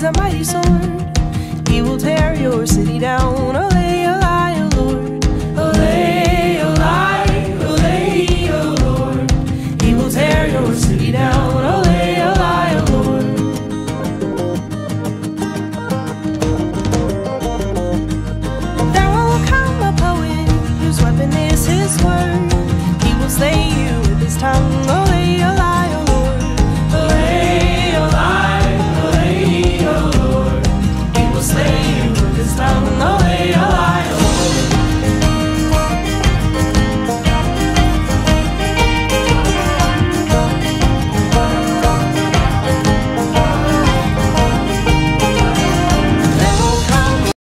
a mighty sword. He will tear your city down. Olay, olay, O Lord. Olay, olay, olay, O Lord. He will tear your city down. Olay, olay, O Lord. There will come a poet whose weapon is his word. He will slay you with his tongue.